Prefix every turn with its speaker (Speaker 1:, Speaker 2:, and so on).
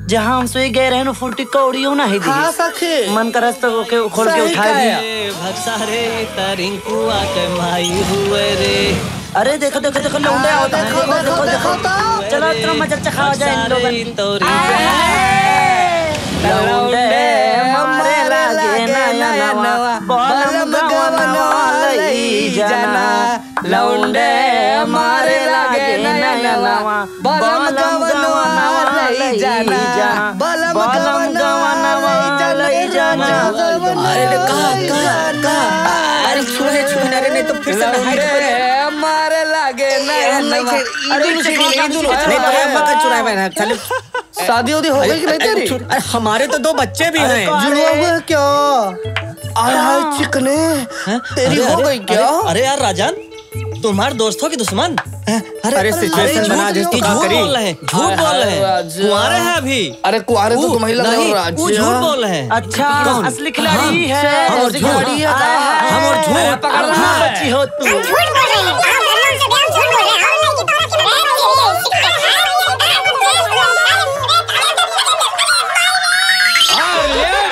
Speaker 1: जहाँ हम सोई गए रहे फुर्ती कौड़ियों ना ही दी।
Speaker 2: हाँ सखी
Speaker 1: मन करस तो खोल के उठा दी।
Speaker 3: भक्सारे तरिंकुआ के माई हुए रे।
Speaker 1: अरे देखो देखो देखो लौंडे आओ, देखो देखो देखो चलो इतना मजा चखाओ जाए इन लोगों की। लौंडे हमरे लागे नया नवा बलम गवनवा लई जाना। लौंडे हमारे लागे नया नवा बलम गवनवा लई जाना। बलम गवनवा लई जाना।
Speaker 3: अरे अरे छुए अरे नहीं तो फिर से
Speaker 1: हमारे लागे नया नवा।
Speaker 3: अरे
Speaker 2: शादी उदी हो गई कि नहीं तेरी?
Speaker 3: अरे हमारे तो 2 बच्चे भी हैं।
Speaker 2: जुड़वा हुआ क्या? आय चिकने तेरी हो गई क्या?
Speaker 3: अरे यार राजन, तुम्हारे दोस्तों की दुश्मन।
Speaker 2: अरे सिचुएशन बना जिस तो क्या करी?
Speaker 3: झूठ बोल रहे हैं कुंवारे हैं अभी।
Speaker 2: अरे कुंवारे तो तुम्हें लग रहा है राज।
Speaker 3: वो झूठ बोल रहे हैं।
Speaker 1: अच्छा असली खिलाड़ी है।
Speaker 3: हम और झूठ
Speaker 1: पकड़ना बच्ची हो तू।